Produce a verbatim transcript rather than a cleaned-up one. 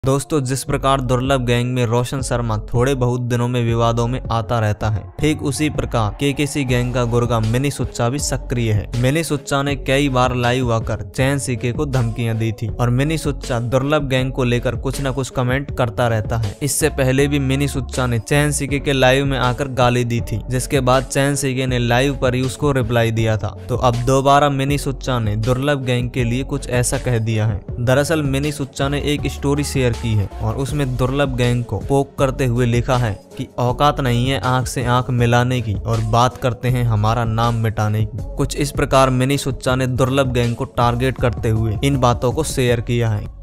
दोस्तों, जिस प्रकार दुर्लभ गैंग में रोशन शर्मा थोड़े बहुत दिनों में विवादों में आता रहता है, ठीक उसी प्रकार केकेसी गैंग का गुर्गा मिनी सुच्चा भी सक्रिय है। मिनी सुच्चा ने कई बार लाइव आकर चैन सीके को धमकियां दी थी और मिनी सुच्चा दुर्लभ गैंग को लेकर कुछ न कुछ कमेंट करता रहता है। इससे पहले भी मिनी सुच्चा ने चैन सीके के लाइव में आकर गाली दी थी, जिसके बाद चैन सीके ने लाइव पर ही उसको रिप्लाई दिया था। तो अब दोबारा मिनी सुच्चा ने दुर्लभ गैंग के लिए कुछ ऐसा कह दिया है। दरअसल मिनी सुच्चा ने एक स्टोरी शेयर की है और उसमें दुर्लभ गैंग को पोक करते हुए लिखा है कि औकात नहीं है आंख से आंख मिलाने की और बात करते हैं हमारा नाम मिटाने की। कुछ इस प्रकार मिनी सुच्चा ने दुर्लभ गैंग को टारगेट करते हुए इन बातों को शेयर किया है।